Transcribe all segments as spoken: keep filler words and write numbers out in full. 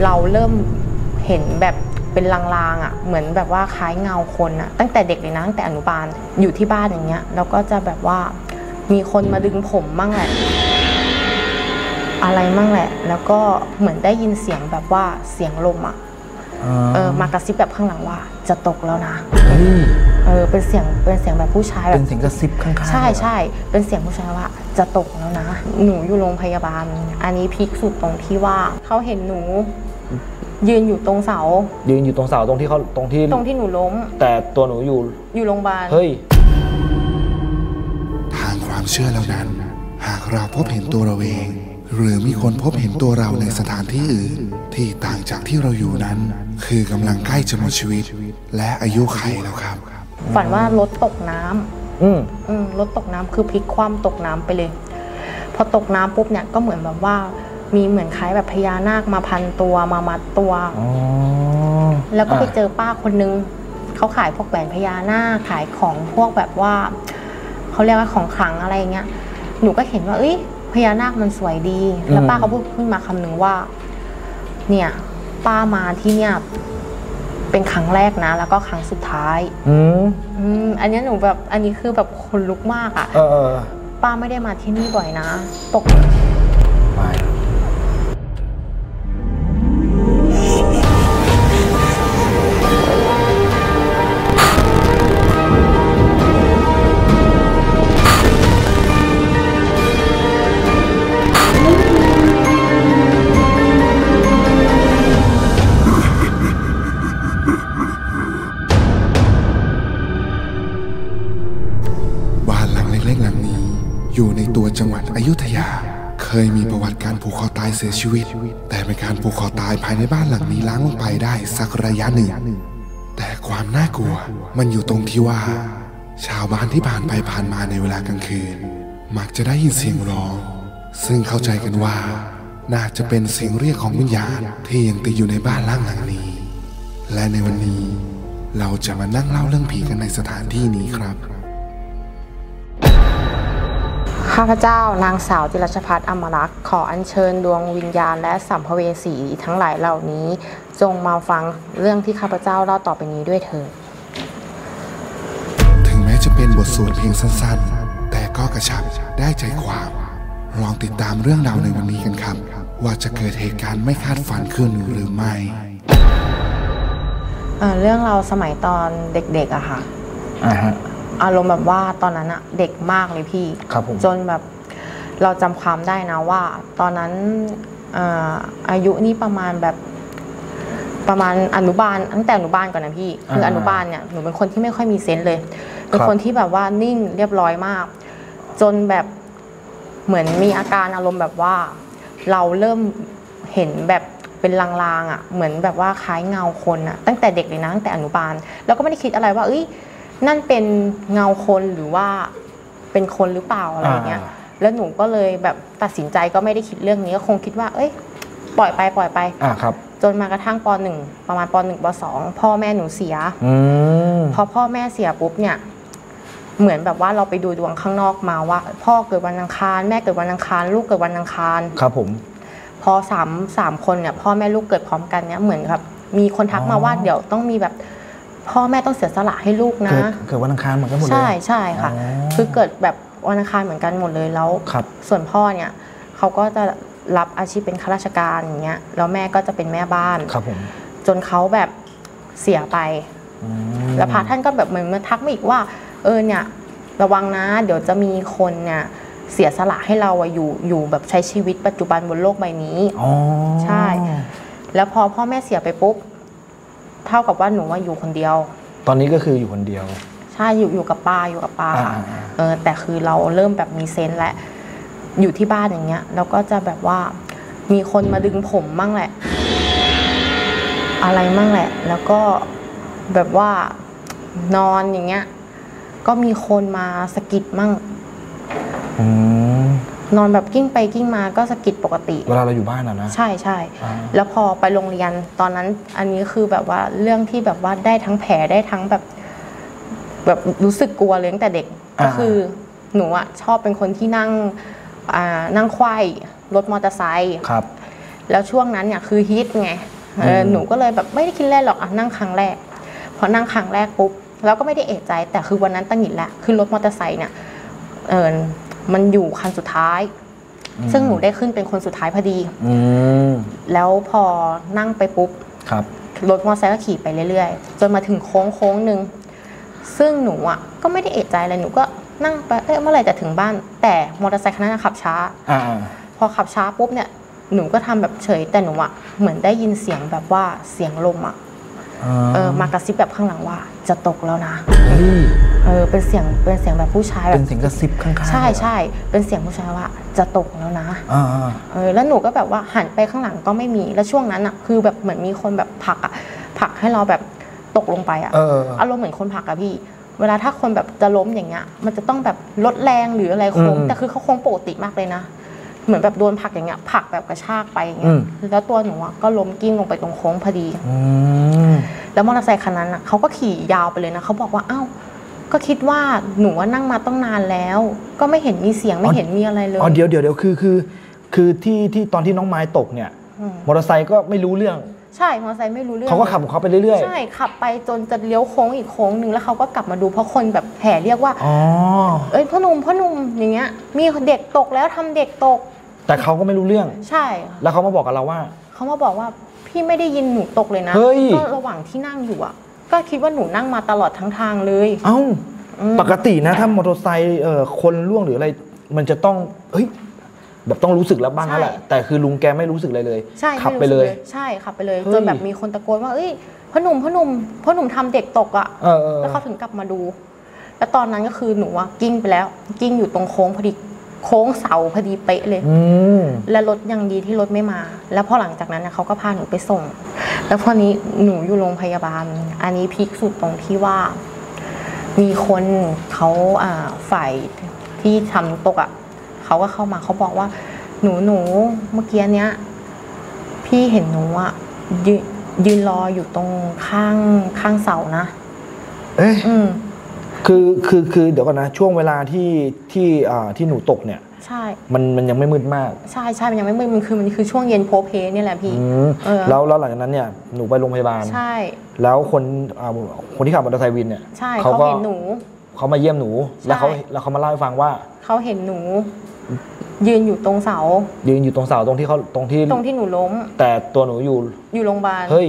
เราเริ่มเห็นแบบเป็นลางๆอ่ะเหมือนแบบว่าคล้ายเงาคนอ่ะตั้งแต่เด็กเลยนะตั้งแต่อนุบาลอยู่ที่บ้านอย่างเงี้ยแล้วก็จะแบบว่ามีคนมาดึงผมมั่งแหละอะไรมั่งแหละแล้วก็เหมือนได้ยินเสียงแบบว่าเสียงลมอ่ะเออมากระซิบแบบข้างหลังว่าจะตกแล้วนะเออเป็นเสียงเป็นเสียงแบบผู้ชายแบบเป็นเสียงกระซิบข้างๆใช่ใช่เป็นเสียงผู้ชายว่าจะตกแล้วนะหนูอยู่โรงพยาบาลอันนี้พีคสุดตรงที่ว่าเขาเห็นหนูยืนอยู่ตรงเสายืนอยู่ตรงเสาตรงที่เขาตรงที่ตรงที่หนูล้มแต่ตัวหนูอยู่อยู่โรงพยาบาลเฮ้ยทางความเชื่อแล้วนั้นหากเราพบเห็นตัวเราเองหรือมีคนพบเห็นตัวเราในสถานที่อื่นที่ต่างจากที่เราอยู่นั้นคือกำลังใกล้จะหมดชีวิตและอายุขัยแล้วครับฝันว่ารถตกน้ำอืมอืมรถตกน้ำคือพลิกคว่ำตกน้ำไปเลยพอตกน้ำปุ๊บเนี่ยก็เหมือนแบบว่ามีเหมือนคล้ายแบบพญานาคมาพันตัวมามัดตัวแล้วก็ไปเจอป้าคนนึงเขาขายพวกแหวนพญานาคขายของพวกแบบว่าเขาเรียกว่าของขลังอะไรเงี้ยหนูก็เห็นว่าเอ้ยพญานาคมันสวยดีแล้วป้าเขาพูดขึ้นมาคำหนึ่งว่าเนี่ยป้ามาที่เนี่ยเป็นครั้งแรกนะแล้วก็ครั้งสุดท้ายอืมอืมอันนี้หนูแบบอันนี้คือแบบคนลุกมากอ่ะเออป้าไม่ได้มาที่นี่บ่อยนะตกไม่อยู่ในตัวจังหวัดอยุธยาเคยมีประวัติการผูกคอตายเสียชีวิตแต่เป็นการผูกคอตายภายในบ้านหลังนี้ล้างลงไปได้สักระยะหนึ่งแต่ความน่ากลัวมันอยู่ตรงที่ว่าชาวบ้านที่ผ่านไปผ่านมาในเวลากลางคืนมักจะได้ยินเสียงร้องซึ่งเข้าใจกันว่าน่าจะเป็นเสียงเรียกของวิญญาณที่ยังติดอยู่ในบ้านหลังหลังนี้และในวันนี้เราจะมานั่งเล่าเรื่องผีกันในสถานที่นี้ครับข้าพเจ้านางสาวจิรชภัทรอมรักษ์ขออัญเชิญดวงวิญญาณและสัมภเวสีทั้งหลายเหล่านี้จงมาฟังเรื่องที่ข้าพเจ้าเล่าต่อไปนี้ด้วยเถิดถึงแม้จะเป็นบทสวดเพียงสั้นๆแต่ก็กระชับได้ใจความลองติดตามเรื่องราวในวันนี้กันครับว่าจะเกิดเหตุการณ์ไม่คาดฝันขึ้นหรือไม่เอ่อเรื่องเราสมัยตอนเด็กๆอะค่ะอ่าฮะอารมณ์แบบว่าตอนนั้นอะเด็กมากเลยพี่จนแบบเราจำความได้นะว่าตอนนั้นอายุนี่ประมาณแบบประมาณอนุบาลตั้งแต่อนุบาลก่อนนะพี่คืออนุบาลเนี่ยหนูเป็นคนที่ไม่ค่อยมีเซนส์เลยเป็นคนที่แบบว่านิ่งเรียบร้อยมากจนแบบเหมือนมีอาการอารมณ์แบบว่าเราเริ่มเห็นแบบเป็นลางๆอะเหมือนแบบว่าคล้ายเงาคนอะตั้งแต่เด็กเลยนะตั้งแต่อนุบาลแล้วก็ไม่ได้คิดอะไรว่าเอ้ยนั่นเป็นเงาคนหรือว่าเป็นคนหรือเปล่าอะไรเงี้ยแล้วหนูก็เลยแบบตัดสินใจก็ไม่ได้คิดเรื่องนี้ก็คงคิดว่าเอ้ยปล่อยไปปล่อยไปอ่าครับจนมากระทั่งป.หนึ่งประมาณป.หนึ่งป.สองพ่อแม่หนูเสียอืมพอพ่อแม่เสียปุ๊บเนี่ยเหมือนแบบว่าเราไปดูดวงข้างนอกมาว่าพ่อเกิดวันอังคารแม่เกิดวันอังคารลูกเกิดวันอังคารครับผมพอสามสามคนเนี่ยพ่อแม่ลูกเกิดพร้อมกันเนี่ยเหมือนครับมีคนทักมาว่าเดี๋ยวต้องมีแบบพ่อแม่ต้องเสียสละให้ลูกนะเกิดวันอังคารเหมือนกันหมดเลยใช่ใช่ค่ะคือเกิดแบบวันอังคารเหมือนกันหมดเลยแล้วส่วนพ่อเนี่ยเขาก็จะรับอาชีพเป็นข้าราชการอย่างเงี้ยแล้วแม่ก็จะเป็นแม่บ้านครับผมจนเขาแบบเสียไปแล้วพระท่านก็แบบเหมือนมาทักมาอีกว่าเออเนี่ยระวังนะเดี๋ยวจะมีคนเนี่ยเสียสละให้เราอยู่อยู่แบบใช้ชีวิตปัจจุบันบนโลกใบนี้ใช่แล้วพอพ่อแม่เสียไปปุ๊บเท่ากับว่าหนูว่าอยู่คนเดียวตอนนี้ก็คืออยู่คนเดียวใช่อยู่อยู่กับป้าอยู่กับป้าค่ะเออแต่คือเราเริ่มแบบมีเซนส์และอยู่ที่บ้านอย่างเงี้ยแล้วก็จะแบบว่ามีคนมาดึงผมมั่งแหละอะไรมั่งแหละแล้วก็แบบว่านอนอย่างเงี้ยก็มีคนมาสะกิดมั่งนอนแบบกิ้งไปกิ้งมาก็สะกิดปกติเวลาเราอยู่บ้านอะนะใช่ใช่แล้วพอไปโรงเรียนตอนนั้นอันนี้คือแบบว่าเรื่องที่แบบว่าได้ทั้งแผลได้ทั้งแบบแบบรู้สึกกลัวเลยตั้งแต่เด็กก็คือหนูอะชอบเป็นคนที่นั่งนั่งควายรถมอเตอร์ไซค์ครับแล้วช่วงนั้นเนี่ยคือฮิตไงเออหนูก็เลยแบบไม่ได้คิดแรกหรอกอ่ะนั่งครั้งแรกพอนั่งครั้งแรกปุ๊บแล้วก็ไม่ได้เอะใจแต่คือวันนั้นตั้งหงิดแหละคือรถมอเตอร์ไซค์เนี่ยเออมันอยู่คันสุดท้ายซึ่งหนูได้ขึ้นเป็นคนสุดท้ายพอดีแล้วพอนั่งไปปุ๊บรถมอเตอร์ไซค์ก็ขี่ไปเรื่อยๆจนมาถึงโค้งโค้งหนึ่งซึ่งหนูอ่ะก็ไม่ได้เอะใจอะไรหนูก็นั่งไปเอ๊ะเมื่อไหร่จะถึงบ้านแต่มอเตอร์ไซค์คันนั้นขับช้าพอขับช้าปุ๊บเนี่ยหนูก็ทำแบบเฉยแต่หนูอ่ะเหมือนได้ยินเสียงแบบว่าเสียงลมอ่ะเออมากระซิบแบบข้างหลังว่าจะตกแล้วนะเออเป็นเสียงเป็นเสียงแบบผู้ชายแบบเป็นเสียงกระซิบข้างๆใช่ใช่เป็นเสียงผู้ชายว่าจะตกแล้วนะเออแล้วหนูก็แบบว่าหันไปข้างหลังก็ไม่มีแล้วช่วงนั้นอ่ะคือแบบเหมือนมีคนแบบผลักอ่ะผลักให้เราแบบตกลงไปอ่ะอารมณ์เหมือนคนผลักอะพี่เวลาถ้าคนแบบจะล้มอย่างเงี้ยมันจะต้องแบบลดแรงหรืออะไรโค้งแต่คือเขาโค้งปกติมากเลยนะเหมือนแบบโดนผลักอย่างเงี้ยผลักแบบกระชากไปอย่างเงี้ยแล้วตัวหนูก็ล้มกิ้งลงไปตรงโค้งพอดีแล้วมอเตอร์ไซค์คันนั้นอ่ะเขาก็ขี่ยาวไปเลยนะเขาบอกว่าอ้าวก็คิดว่าหนูว่านั่งมาต้องนานแล้วก็ไม่เห็นมีเสียงไม่เห็นมีอะไรเลยอ๋อเดี๋ยวเดี๋ยวเดี๋ยวคือคือคือที่ที่ตอนที่น้องไม้ตกเนี่ยมอเตอร์ไซค์ก็ไม่รู้เรื่องใช่มอเตอร์ไซค์ไม่รู้เรื่องเขาก็ขับของเขาไปเรื่อยๆใช่ขับไปจนจะเลี้ยวโค้งอีกโค้งหนึ่งแล้วเขาก็กลับมาดูเพราะคนแบบแห่เรียกว่าอ๋อเอ้ยพ่อหนุ่มพ่อหนุ่มอย่างเงี้ยมีเด็กตกแล้วทำเด็กตกแต่เขาก็ไม่รู้เรื่องใช่แล้วเขามาบอกกับเราว่าเขามาบอกว่าพี่ไม่ได้ยินหนูตกเลยนะก็ระหว่างที่นั่งอยู่อ่ะก็คิดว่าหนูนั่งมาตลอดทั้งทางเลยเอ้าปกตินะถ้ามอเตอร์ไซค์เอ่อคนล่วงหรืออะไรมันจะต้องเฮ้ยแบบต้องรู้สึกแล้วบ้างแล้วแหละแต่คือลุงแกไม่รู้สึกอะไรเลยขับไปเลยใช่ขับไปเลยจนแบบมีคนตะโกนว่าเอ้ยพ่อหนุ่มพ่อหนุ่มพ่อหนุ่มทำเด็กตกอ่ะแล้วเขาถึงกลับมาดูแล้วตอนนั้นก็คือหนูว่ากิ้งไปแล้วกิ้งอยู่ตรงโค้งพอดีโค้งเสาพอดีเป๊ะเลยและรถยังดีที่รถไม่มาแล้วพอหลังจากนั้นเขาก็พาหนูไปส่งแล้วพอนี้หนูอยู่โรงพยาบาลอันนี้พีคสุดตรงที่ว่ามีคนเขาฝ่ายที่ทำตกอ่ะเขาก็เข้ามาเขาบอกว่าหนูหนูเมื่อกี้เนี้ยพี่เห็นหนูอ่ะยืนยืนรออยู่ตรงข้างข้างเสานะเอ๊ะคือคือคือเดี๋ยวก่อนนะช่วงเวลาที่ที่อ่าที่หนูตกเนี่ยใช่มันมันยังไม่มืดมากใช่ใช่มันยังไม่มืดมันคือมันคือช่วงเย็นโพเพนี่แหละพี่แล้วแล้วหลังจากนั้นเนี่ยหนูไปโรงพยาบาลใช่แล้วคนอ่าคนที่ขับมอเตอร์ไซค์วินเนี่ยใช่เขาเห็นหนูเขามาเยี่ยมหนูแล้วเขาแล้วเขามาเล่าให้ฟังว่าเขาเห็นหนูยืนอยู่ตรงเสายืนอยู่ตรงเสาตรงที่เขาตรงที่ตรงที่หนูล้มแต่ตัวหนูอยู่อยู่โรงพยาบาลเฮ้ย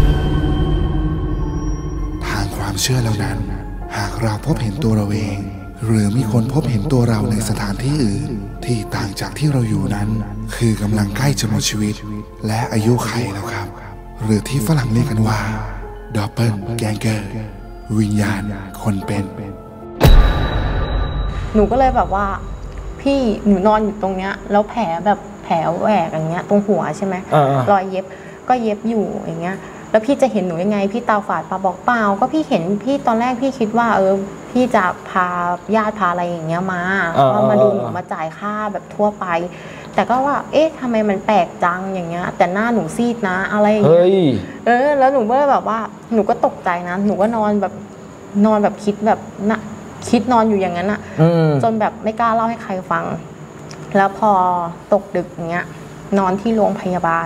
ทางความเชื่อแล้วนั้นหากเราพบเห็นตัวเราเองหรือมีคนพบเห็นตัวเราในสถานที่อื่นที่ต่างจากที่เราอยู่นั้นคือกำลังใกล้จะหมดชีวิตและอายุไขแล้วครับหรือที่ฝรั่งเรียกกันว่าดับเบิลแกงเกอร์วิญญาณคนเป็นหนูก็เลยแบบว่าพี่หนูนอนอยู่ตรงเนี้ยแล้วแผลแบบแผลแหวกอย่างเงี้ยตรงหัวใช่ไหมรอยเย็บก็เย็บอยู่อย่างเงี้ยแล้วพี่จะเห็นหนูยังไงพี่ตาฝาดปาบอกเปล่าก็พี่เห็นพี่ตอนแรกพี่คิดว่าเออพี่จะพาญาติพาอะไรอย่างเงี้ยมาว่ามาดูหนูมาจ่ายค่าแบบทั่วไปแต่ก็ว่าเอ๊ะทำไมมันแปลกจังอย่างเงี้ยแต่หน้าหนูซีดนะอะไรอย่างเงี้ยเออแล้วหนูก็แบบว่าหนูก็ตกใจนะหนูก็นอนแบบนอนแบบคิดแบบน่ะคิดนอนอยู่อย่างนั้นอะจนแบบไม่กล้าเล่าให้ใครฟังแล้วพอตกดึกอย่างเงี้ยนอนที่โรงพยาบาล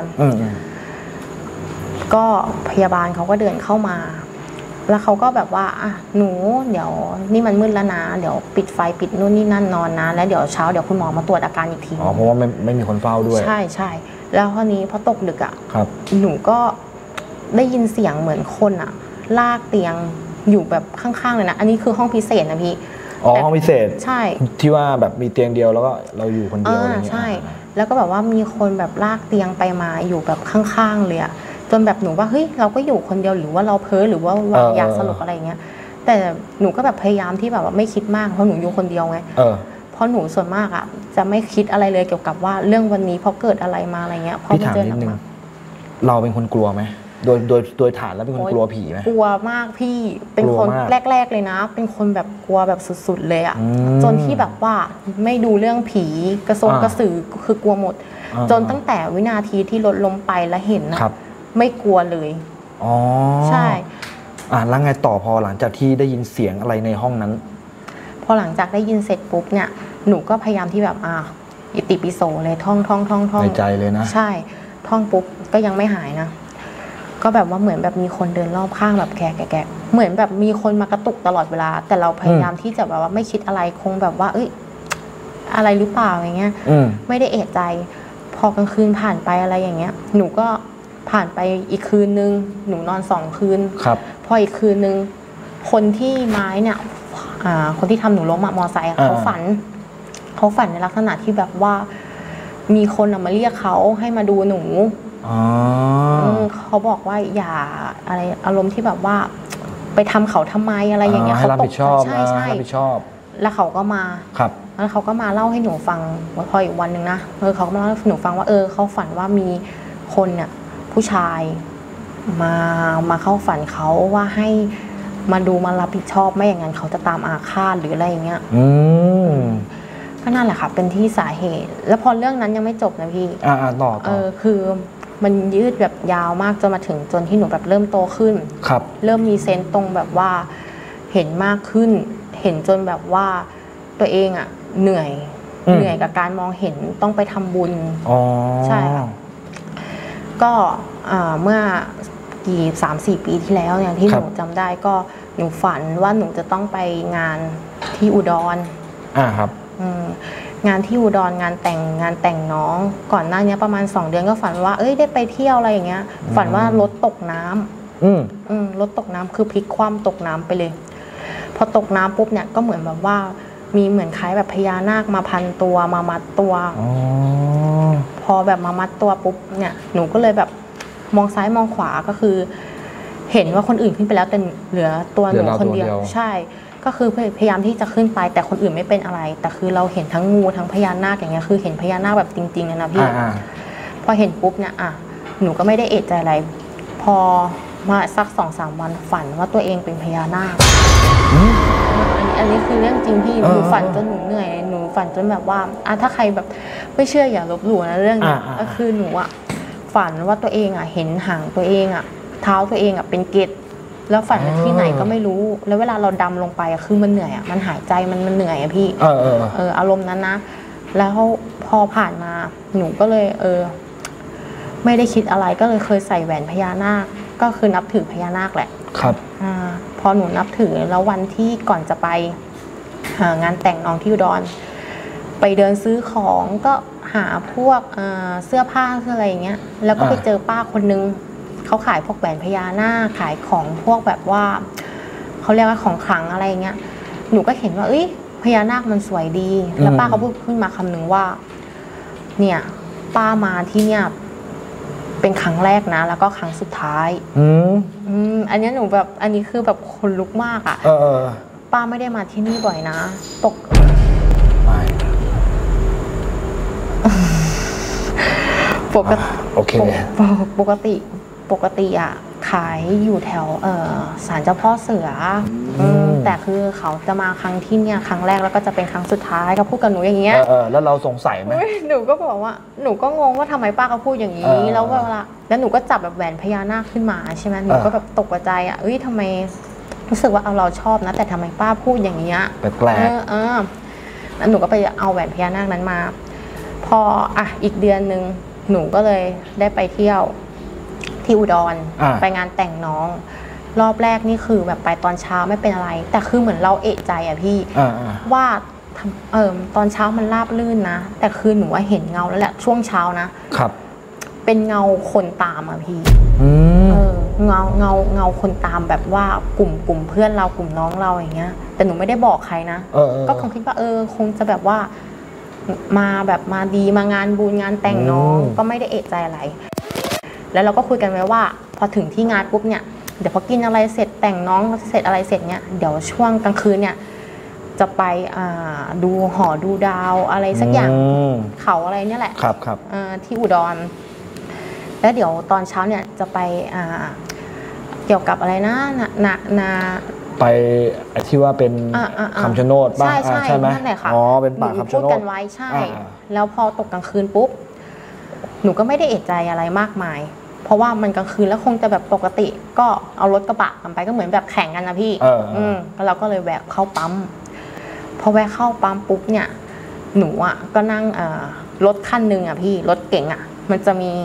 ก็พยาบาลเขาก็เดินเข้ามาแล้วเขาก็แบบว่าอ่ะหนูเดี๋ยวนี่มันมืดแล้วนะเดี๋ยวปิดไฟปิดนู่นนี่นั่นนอนนะแล้วเดี๋ยวเช้าเดี๋ยวคุณหมอมาตรวจอาการอีกทีอ๋อเพราะว่าไม่ไม่มีคนเฝ้าด้วยใช่ใช่แล้วคราวนี้พอตกดึกอ่ะหนูก็ได้ยินเสียงเหมือนคนอ่ะลากเตียงอยู่แบบข้างๆเลยนะอันนี้คือห้องพิเศษนะพี่อ๋อห้องพิเศษใช่ที่ว่าแบบมีเตียงเดียวแล้วก็เราอยู่คนเดียวอะไรเงี้ยใช่แล้วก็แบบว่ามีคนแบบลากเตียงไปมาอยู่แบบข้างๆเลยอะจนแบบหนูว่าเฮ้ยเราก็อยู่คนเดียวหรือว่าเราเพ้อหรือว่าวางยาสลบอะไรเงี้ยแต่หนูก็แบบพยายามที่แบบว่าไม่คิดมากเพราะหนูอยู่คนเดียวไงเพราะหนูส่วนมากอะจะไม่คิดอะไรเลยเกี่ยวกับว่าเรื่องวันนี้เพราะเกิดอะไรมาอะไรเงี้ยพอมาเจอหนักมาเราเป็นคนกลัวไหมโดยโดยโดยฐานแล้วเป็นคนกลัวผีไหมกลัวมากพี่เป็นคนแรกๆเลยนะเป็นคนแบบกลัวแบบสุดๆเลยอะจนที่แบบว่าไม่ดูเรื่องผีกระทรงกระสือคือกลัวหมดจนตั้งแต่วินาทีที่รถล้มไปแล้วเห็นนะไม่กลัวเลยอ๋อใช่อ่าแล้วไงต่อพอหลังจากที่ได้ยินเสียงอะไรในห้องนั้นพอหลังจากได้ยินเสร็จปุ๊บเนี่ยหนูก็พยายามที่แบบอ่าอิติปิโสเลยท่องท่องท่องท่องในใจเลยนะใช่ท่องปุ๊บก็ยังไม่หายนะก็แบบว่าเหมือนแบบมีคนเดินรอบข้างแบบแกะแกะเหมือนแบบมีคนมากระตุกตลอดเวลาแต่เราพยายามที่จะแบบว่าไม่คิดอะไรคงแบบว่าเอ้ยอะไรหรือเปล่าอย่างเงี้ยไม่ได้เอะใจพอกลางคืนผ่านไปอะไรอย่างเงี้ยหนูก็ผ่านไปอีกคืนนึงหนูนอนสองคืนครับพออีกคืนนึงคนที่ไม้เนี่ยคนที่ทำหนูล้มมอไซค์เขาฝันเขาฝันในลักษณะที่แบบว่ามีคนมาเรียกเขาให้มาดูหนูเขาบอกว่าอย่าอะไรอารมณ์ที่แบบว่าไปทำเขาทำไมอะไรอย่างเงี้ยเขาตกใจใช่ใช่รับผิดชอบแล้วเขาก็มาครับแล้วเขาก็มาเล่าให้หนูฟังว่าพออีกวันหนึ่งนะเออเขาก็มาเล่าให้หนูฟังว่าเออเขาฝันว่ามีคนเนี่ยผู้ชายมามาเข้าฝันเขาว่าให้มาดูมารับผิดชอบไม่อย่างนั้นเขาจะตามอาฆาตหรืออะไรอย่างเงี้ยอืมก็นั่นแหละค่ะเป็นที่สาเหตุแล้วพอเรื่องนั้นยังไม่จบนะพี่อ่าต่อเออคือมันยืดแบบยาวมากจนมาถึงจนที่หนูแบบเริ่มโตขึ้นครับเริ่มมีเซนส์ตรงแบบว่าเห็นมากขึ้นเห็นจนแบบว่าตัวเองอ่ะเหนื่อยเหนื่อยกับการมองเห็นต้องไปทำบุญอ๋อใช่ค่ะก็เมื่อกี่สามสี่ปีที่แล้วเนี่ยที่หนูจำได้ก็หนูฝันว่าหนูจะต้องไปงานที่อุดรอ่าครับงานที่อุดรงานแต่งงานแต่งน้องก่อนหน้านี้ประมาณสองเดือนก็ฝันว่าเอ้ยได้ไปเที่ยวอะไรอย่างเงี้ยฝันว่ารถตกน้ำอืมอืมรถตกน้ำคือพลิกคว่ำตกน้ำไปเลยพอตกน้ำปุ๊บเนี่ยก็เหมือนแบบว่ามีเหมือนคล้ายแบบพญานาคมาพันตัวมามัดตัวอพอแบบมามัดตัวปุ๊บเนี่ยหนูก็เลยแบบมองซ้ายมองขวาก็คือเห็นว่าคนอื่นขึ้นไปแล้วแต่เหลือตัวหนูคนเดียวใช่ก็คือพยายามที่จะขึ้นไปแต่คนอื่นไม่เป็นอะไรแต่คือเราเห็นทั้งงูทั้งพญานาคอย่างเงี้ยคือเห็นพญานาคแบบจริงๆเลยนะพี่พอเห็นปุ๊บเนี่ยอ่ะหนูก็ไม่ได้เอะใจอะไรพอมาสักสองสามวันฝันว่าตัวเองเป็นพญานาคอันนี้คือเรื่องจริงพี่หนูฝันจนหนูเหนื่อยหนูฝันจนแบบว่าอ่ะถ้าใครแบบไม่เชื่ออย่าลบหลู่นะเรื่องนี้ก็คือหนูอ่ะฝันว่าตัวเองอ่ะเห็นหางตัวเองอ่ะเท้าตัวเองอ่ะเป็นเกล็ดแล้วฝันที่ไหนก็ไม่รู้แล้วเวลาเราดำลงไปอ่ะคือมันเหนื่อยอ่ะมันหายใจมันมันเหนื่อยอ่ะพี่เออเออเอออารมณ์นั้นนะแล้วพอผ่านมาหนูก็เลยเออไม่ได้คิดอะไรก็เลยเคยใส่แหวนพญานาคก็คือนับถือพญานาคแหละครับอ่าพอหนูนับถือแล้ววันที่ก่อนจะไปงานแต่งน้องที่อุดรไปเดินซื้อของก็หาพวกเสื้อผ้าเสื้ออะไรอย่างเงี้ยแล้วก็ไปเจอป้าคนนึงเขาขายพวกแหวนพญานาคขายของพวกแบบว่าเขาเรียกว่าของขลังอะไรเงี้ยหนูก็เห็นว่าเอ้ยพญานาคมันสวยดีแล้วป้าเขาพูดขึ้นมาคำหนึ่งว่าเนี่ยป้ามาที่เนี่ยเป็นครั้งแรกนะแล้วก็ครั้งสุดท้ายอืมอืมอันนี้หนูแบบอันนี้คือแบบคนลุกมากอ่ะเออป้าไม่ได้มาที่นี่บ่อยนะตกไม่ปกติโอเคปกติปกติอ่ะขายอยู่แถวเออศาลเจ้าพ่อเสือแต่คือเขาจะมาครั้งที่เนี่ยครั้งแรกแล้วก็จะเป็นครั้งสุดท้ายก็พูดกับหนูอย่างเงี้ยเออแล้วเราสงสัยไหมหนูก็บอกว่าหนูก็งงว่าทำไมป้าเขาพูดอย่างนี้แล้วเวลาแล้วหนูก็จับแบบแหวนพญานาคขึ้นมาใช่ไหมหนูก็แบบตกใจอ่ะเอ้ยทำไมรู้สึกว่าเอาเราชอบนะแต่ทำไมป้าพูดอย่างเงี้ยแปลกเออเออแล้วหนูก็ไปเอาแหวนพญานาคนั้นมาพออ่ะอีกเดือนนึงหนูก็เลยได้ไปเที่ยวที่อุดรไปงานแต่งน้องรอบแรกนี่คือแบบไปตอนเช้าไม่เป็นอะไรแต่คือเหมือนเราเอะใจอะพี่ว่าเออตอนเช้ามันราบลื่นนะแต่คือหนูว่าเห็นเงาแล้วแหละช่วงเช้านะครับเป็นเงาคนตามอะพี่เออเงาเงาเงาคนตามแบบว่ากลุ่มกลุ่มเพื่อนเรากลุ่มน้องเราอย่างเงี้ยแต่หนูไม่ได้บอกใครนะก็คงคิดว่าเออคงจะแบบว่ามาแบบมาดีมางานบุญงานแต่งน้องก็ไม่ได้เอะใจอะไรแล้วเราก็คุยกันไว้ว่าพอถึงที่งานปุ๊บเนี่ยเดี๋ยวพอกินอะไรเสร็จแต่งน้องเสร็จอะไรเสร็จเนี่ยเดี๋ยวช่วงกลางคืนเนี่ยจะไปดูหอดูดาวอะไรสักอย่างเขาอะไรเนี่ยแหละครับครับที่อุดรแล้วเดี๋ยวตอนเช้าเนี่ยจะไปเกี่ยวกับอะไรนะนานาไปที่ว่าเป็นคำชะโนดบ้างใช่ไหมนั่นแหละค่ะอ๋อเป็นป่าคำชะโนดพูดกันไว้ใช่แล้วพอตกกลางคืนปุ๊บหนูก็ไม่ได้เอะใจอะไรมากมายเพราะว่ามันกลางคืนแล้วคงจะแบบปกติก็เอารถกระบะกันไปก็เหมือนแบบแข่งกันนะพี่อืมแล้วเราก็เลยแวะเข้าปั๊มพอแวะเข้าปั๊มปุ๊บเนี่ยหนูอ่ะก็นั่งรถคันหนึ่งอ่ะพี่รถเก๋งอ่ะมันจะมี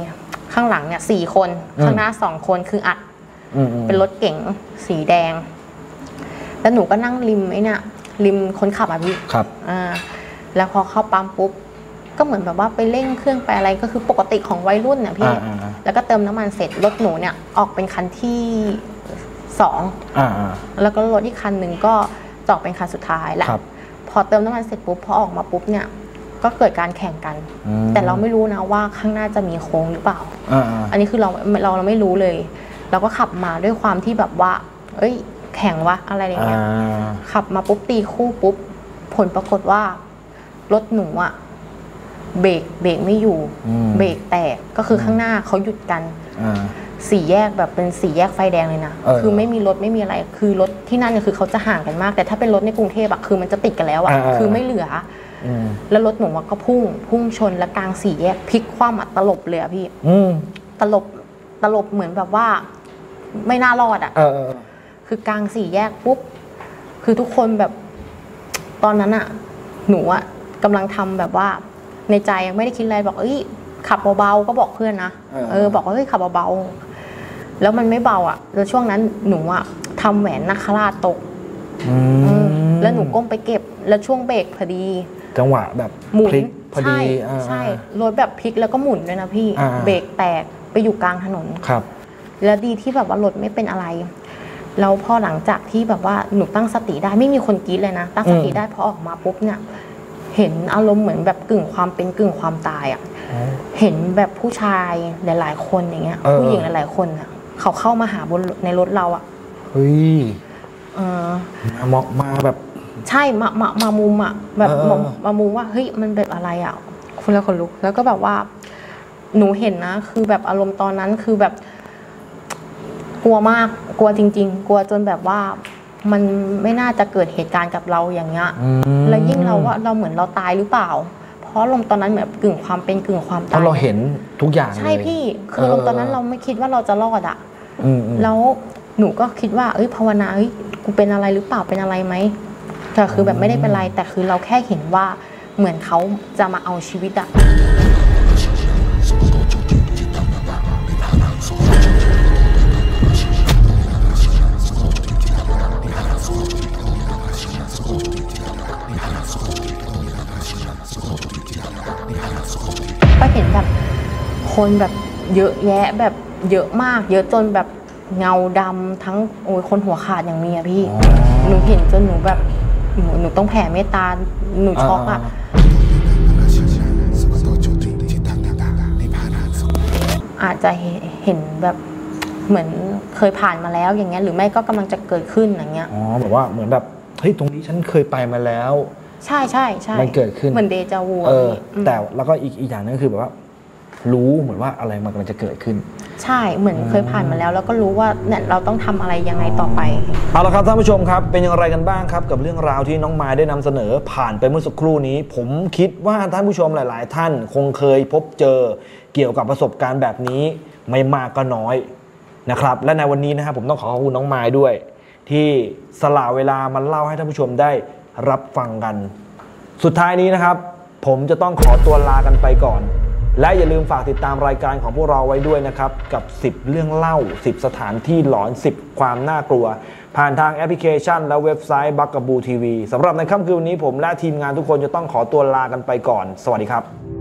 ข้างหลังเนี่ยสี่คนข้างหน้าสองคนคืออัดเป็นรถเก๋งสีแดงแล้วหนูก็นั่งริมไอ้เนี่ยริมคนขับอ่ะพี่ครับอ่าแล้วพอเข้าปั๊มปุ๊บก็เหมือนแบบว่าไปเร่งเครื่องไปอะไรก็คือปกติของวัยรุ่นเนี่ยพี่แล้วก็เติมน้ำมันเสร็จรถหนูเนี่ยออกเป็นคันที่สองแล้วก็รถอีกคันหนึ่งก็ออกเป็นคันสุดท้ายแหละพอเติมน้ำมันเสร็จปุ๊บพอออกมาปุ๊บเนี่ยก็เกิดการแข่งกันแต่เราไม่รู้นะว่าข้างหน้าจะมีโค้งหรือเปล่าอันนี้คือเราเราเราไม่รู้เลยเราก็ขับมาด้วยความที่แบบว่าเอ้ยแข่งวะอะไรอย่างเงี้ยขับมาปุ๊บตีคู่ปุ๊บผลปรากฏว่ารถหนูอะเบรกเบรกไม่อยู่เบรกแตกก็คือข้างหน้าเขาหยุดกันสี่แยกแบบเป็นสี่แยกไฟแดงเลยนะคือไม่มีรถไม่มีอะไรคือรถที่นั่นเนี่ยคือเขาจะห่างกันมากแต่ถ้าเป็นรถในกรุงเทพอะคือมันจะติดกันแล้วอะคือไม่เหลือแล้วรถหนูก็พุ่งพุ่งชนแล้วกลางสี่แยกพลิกคว่ำอะตลบเลยอะพี่ตลบตลบเหมือนแบบว่าไม่น่ารอดอะคือกลางสี่แยกปุ๊บคือทุกคนแบบตอนนั้นอะหนูอะกำลังทำแบบว่าในใจยังไม่ได้คิดอะไรบอกเอ้ยขับเบาๆก็บอกเพื่อนนะเออบอกว่าเฮ้ยขับเบาๆแล้วมันไม่เบาอ่ะแล้วช่วงนั้นหนูอ่ะทำแหวนนาคราชตกแล้วหนูก้มไปเก็บแล้วช่วงเบรกพอดีจังหวะแบบหมุนพอดีใช่รถแบบพลิกแล้วก็หมุนด้วยนะพี่เบรกแตกไปอยู่กลางถนนครับแล้วดีที่แบบว่ารถไม่เป็นอะไรแล้วพอหลังจากที่แบบว่าหนูตั้งสติได้ไม่มีคนกรี๊ดเลยนะตั้งสติได้พอออกมาปุ๊บเนี่ยเห็นอารมณ์เหมือนแบบกึ่งความเป็นกึ่งความตายอ่ะเห็นแบบผู้ชายหลายๆคนอย่างเงี้ยผู้หญิงหลายๆคนอ่ะเขาเข้ามาหาบนในรถเราอ่ะเฮ้ยเออมามาแบบใช่มามามามุมอ่ะแบบมามุมว่าเฮ้ยมันแบบอะไรอ่ะคุณแล้วคนลุกแล้วก็แบบว่าหนูเห็นนะคือแบบอารมณ์ตอนนั้นคือแบบกลัวมากกลัวจริงๆกลัวจนแบบว่ามันไม่น่าจะเกิดเหตุการณ์กับเราอย่างเงี้ยแล้วยิ่งเราว่าเราเหมือนเราตายหรือเปล่าเพราะลมตอนนั้นแบบกึ่งความเป็นกึ่งความตายเพราะเราเห็นทุกอย่างใช่พี่คือลมตอนนั้นเราไม่คิดว่าเราจะรอดอ่ะแล้วหนูก็คิดว่าเอ้ยภาวนาเฮ้ยกูเป็นอะไรหรือเปล่าเป็นอะไรไหมแต่คือแบบไม่ได้เป็นไรแต่คือเราแค่เห็นว่าเหมือนเขาจะมาเอาชีวิตอ่ะก็เห็นแบบคนแบบเยอะแยะแบบเยอะมากเยอะจนแบบเงาดำทั้งโอ้ยคนหัวขาดอย่างมีอะพี่หนูเห็นจนหนูแบบหนูหนูต้องแผ่เมตตาหนูช็อกอะอาจจะเห็นแบบเหมือนเคยผ่านมาแล้วอย่างเงี้ยหรือไม่ก็กำลังจะเกิดขึ้นอย่างเงี้ยอ๋อแบบว่าเหมือนแบบเฮ้ยตรงนี้ฉันเคยไปมาแล้วใช่ใช่ใช่มันเกิดขึ้นเหมือนเดจาวูเออแต่แล้วก็อีกอีกอย่างนึงคือแบบว่ารู้เหมือนว่าอะไรมันกำลังจะเกิดขึ้นใช่เหมือนเคยผ่านมาแล้วแล้วก็รู้ว่าเนี่ยเราต้องทำอะไรยังไงต่อไปเอาละครับท่านผู้ชมครับเป็นอย่างไรกันบ้างครับกับเรื่องราวที่น้องมายได้นำเสนอผ่านไปเมื่อสักครู่นี้ผมคิดว่าท่านผู้ชมหลายๆท่านคงเคยพบเจอเกี่ยวกับประสบการณ์แบบนี้ไม่มากก็น้อยนะครับและในวันนี้นะครับผมต้องขอขอบคุณน้องมายด้วยที่สละเวลามาเล่าให้ท่านผู้ชมได้รับฟังกันสุดท้ายนี้นะครับผมจะต้องขอตัวลากันไปก่อนและอย่าลืมฝากติดตามรายการของพวกเราไว้ด้วยนะครับกับสิบเรื่องเล่าสิบสถานที่หลอนสิบความน่ากลัวผ่านทางแอปพลิเคชันและเว็บไซต์ Bugaboo ที วี สำหรับในค่ำคืนนี้ผมและทีมงานทุกคนจะต้องขอตัวลากันไปก่อนสวัสดีครับ